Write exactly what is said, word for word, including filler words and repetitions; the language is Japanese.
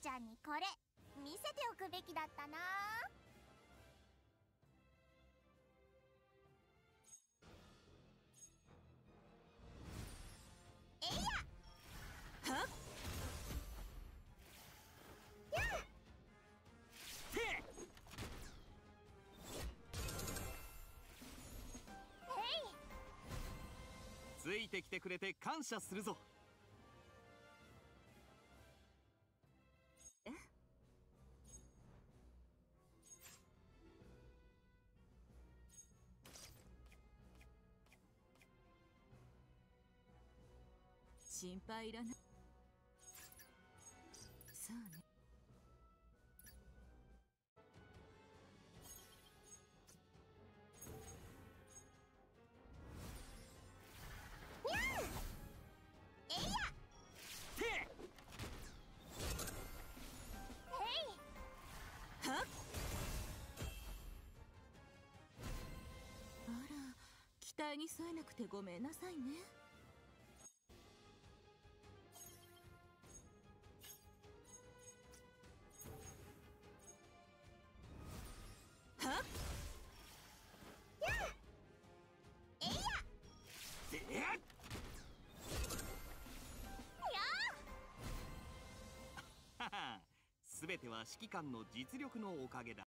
ちゃんにこれ見せておくべきだったな。えいやはっついてきてくれて感謝するぞ。 え心配いらない。そうね。 えいやてはっあら、期待に添えなくてごめんなさいね。はっえいやてはは、すべては指揮官の実力のおかげだ。